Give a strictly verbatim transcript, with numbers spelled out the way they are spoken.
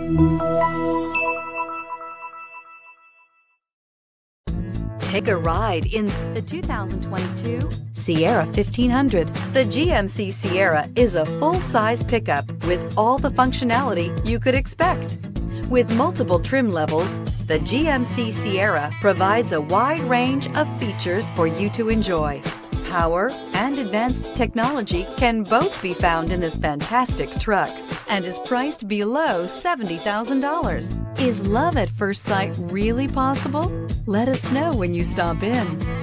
Take a ride in the two thousand twenty-two Sierra fifteen hundred. The G M C Sierra is a full-size pickup with all the functionality you could expect. With multiple trim levels, the G M C Sierra provides a wide range of features for you to enjoy. Power and advanced technology can both be found in this fantastic truck and is priced below seventy thousand dollars. Is love at first sight really possible? Let us know when you stop in.